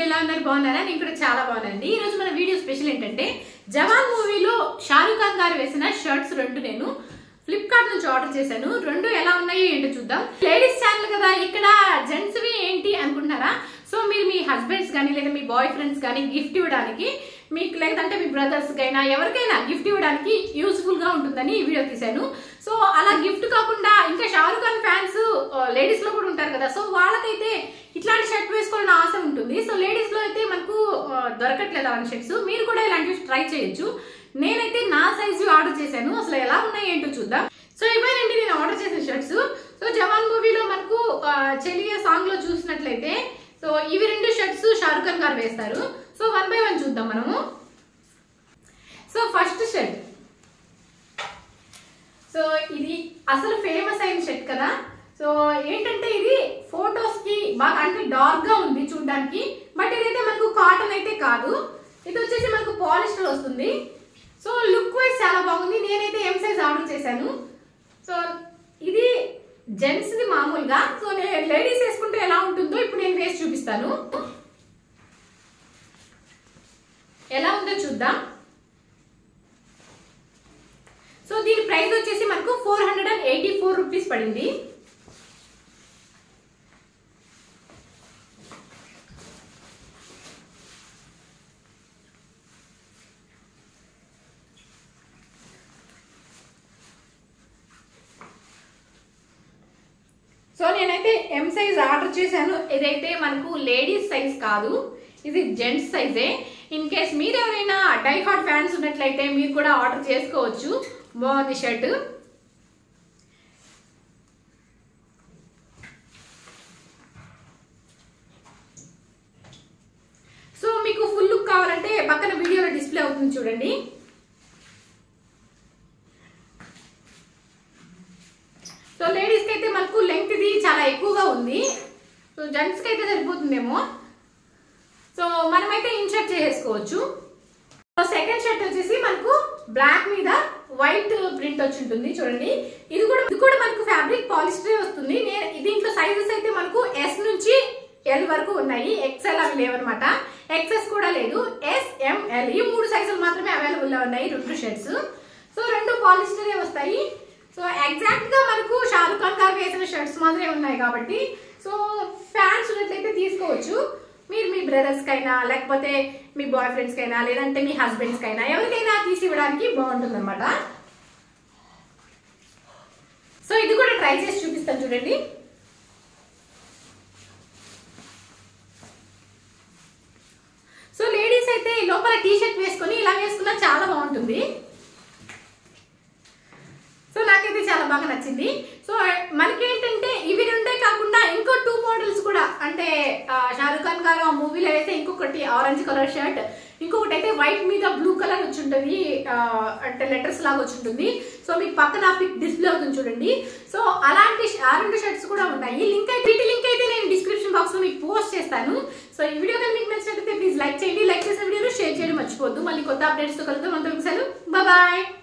ఎలా ఉన్నారు బాగున్నారా నేను కూడా చాలా బాగున్నానండి ఈ రోజు మన వీడియో స్పెషల్ ఏంటంటే జవాన్ మూవీలో షారుఖ్ ఖాన్ గారు వేసిన షర్ట్స్ రెండు నేను ఫ్లిప్కార్ట్ నుంచి ఆర్డర్ చేశాను రెండు ఎలా ఉన్నాయో ఏంటో చూద్దాం లేడీస్ ఛానల్ కదా ఇక్కడ జెంట్స్ వి ఏంటి అనుకుంటున్నారా సో మీరు మీ హస్బెండ్స్ గాని లేదా మీ బాయ్ ఫ్రెండ్స్ గాని గిఫ్ట్ ఇవ్వడానికి మీకు లేదంటే మీ బ్రదర్స్ కైనా ఎవరికైనా గిఫ్ట్ ఇవ్వడానికి యూస్ఫుల్ గా ఉంటుందని ఈ వీడియో తీశాను సో అలా గిఫ్ట్ కాకుండా ఇంకా షారుఖ్ ఖాన్ ఫ్యాన్స్ లేడీస్ లో కూడా ఉంటారు కదా సో వాళ్ళకైతే ఇట్లాంటి షర్ట్ వేసుకోవాలని ఆశ ఉంటుంది సో లేడీస్ లో అయితే మనకు దొరకట్లేదు అలాంటి షర్ట్స్ మీరు కూడా ఇలాంటివి ట్రై చేయొచ్చు నేనైతే నా సైజు ఆర్డర్ చేశాను అసలు ఎలా ఉన్నాయి ఏంటో చూద్దాం సో ఇవేనండి నేను ఆర్డర్ చేసిన షర్ట్స్ సో జవాన్ మూవీలో మనకు చెలియా సాంగ్ లో చూసినట్లయితే సో ఇవి రెండు షర్ట్స్ షారుఖ్ ఖాన్ గారు వేస్తారు సో 1 by 1 చూద్దాం మనము సో ఫస్ట్ షర్ట్ సో ఇది అసలు ఫేమస్ అయిన షర్ట్ కదా సో ఏంటంటే ఇది ఫోటోస్ కి బాగా అంటే డార్క్ గా ఉంది చూడడానికి బట్ ఇదైతే మనకు కాటన్ అయితే కాదు ఇది వచ్చేసి మనకు పాలిస్టర్ వస్తుంది సో లుక్ వైజ్ చాలా బాగుంది నేనైతే ఎం సైజ్ ఆర్డర్ చేశాను సో ఇది జెంట్స్ ది మామూలుగా సో లేడీస్ వేసుకుంటే ఎలా ఉంటుందో ఇప్పుడు నేను వేసి చూపిస్తాను ఎలా ఉందో చూద్దాం సో దీని ప్రైస్ వచ్చేసి మనకు 484 రూపీస్ పడింది సో నేనైతే ఎం సైజ్ ఆర్డర్ చేశాను ఇదైతే మనకు లేడీస్ సైజ్ కాదు ఇది జెంట్స్ సైజే ఇన్ కేస్ మీరు ఎవరైనా డై హార్ట్ ఫ్యాన్స్ ఉన్నట్లయితే మీరు కూడా ఆర్డర్ చేసుకోవచ్చు బాగుంది షర్ట్ సో మీకు ఫుల్ లుక్ కావాలంటే పక్కన వీడియోలో డిస్ప్లే అవుతుంది చూడండి సో లేడీస్ కి అయితే మనకు లెంగ్త్ ఇది చాలా ఎక్కువగా ఉంది సో జెంట్స్ కి అయితే సరిపోతుందేమో సో మనమైతే ఇన్సర్ట్ చేసుకోవచ్చు సో సెకండ్ షర్ట్ వచ్చేసి మనకు బ్లాక్ మీద వైట్ ప్రింట్ వచ్చి ఉంటుంది చూడండి ఇది కూడా మనకు ఫ్యాబ్రిక్ పాలిస్టర్ వస్తుంది దీంట్లో సైజెస్ అయితే మనకు ఎస్ నుంచి ఎల్ వరకు ఉన్నాయి ఎక్స్ఎల్ అవి లేవన్నమాట ఎక్స్ఎస్ కూడా లేదు ఎస్ ఎంఎల్ ఈ 3 సైజులు మాత్రమే అవైలబుల్ గా ఉన్నాయి రెండు షర్ట్స్ సో రెండు పాలిస్టరే వస్తాయి సో ఎగ్జాక్ట్ గా మనకు షారుఖ్ ఖాన్ గారు వేసిన షర్ట్స్ మాత్రమే ఉన్నాయి కాబట్టి సో ఫ్యాన్స్ ఉన్నట్లయితే తీసుకోవచ్చు మీరు మీ బ్రదర్స్ కైనా లేకపోతే మీ బాయ్ ఫ్రెండ్స్ కైనా లేదంటే మీ హస్బెండ్స్ కైనా ఎవరికైనా తీసి ఇవ్వడానికి బాగుంటుంది అనమాట సో ఇది కూడా ట్రై చేసి చూపిస్తాను చూడండి సో లేడీస్ అయితే లోపల టీ షర్ట్ వేసుకొని ఇలా వేసుకున్నా చాలా బాగుంటుంది సో నాకైతే చాలా బాగా నచ్చింది సో మనకేంటంటే ఇవి రెండే కాకుండా ఇంకో 2 మోడల్స్ కూడా అంటే షారుఖ్ ఖాన్ గారు ఆ మూవీలో అయితే ఇంకొకటి ఆరెంజ్ కలర్ షర్ట్ ఇంకొకటి అయితే వైట్ మీద బ్లూ కలర్ వచ్చి ఉంటుంది అంటే లెటర్స్ లాగా వచ్చి ఉంటుంది సో మీకు పక్కన పిక్ డిస్ప్లే అవుతుంది చూడండి సో అలాంటి ఆ రెండు షర్ట్స్ కూడా ఉన్నాయి లింక్ అయితే నేను డిస్క్రిప్షన్ బాక్స్ లో మీకు పోస్ట్ చేస్తాను సో ఈ వీడియో కానీ మీకు నచ్చినట్లయితే ప్లీజ్ లైక్ చేయండి లైక్ చేసిన వీడియోను షేర్ చేయడం మర్చిపోవద్దు మళ్ళీ కొత్త అప్డేట్స్ తో కలుద్దాం అంతవరకు సెలవు బాయ్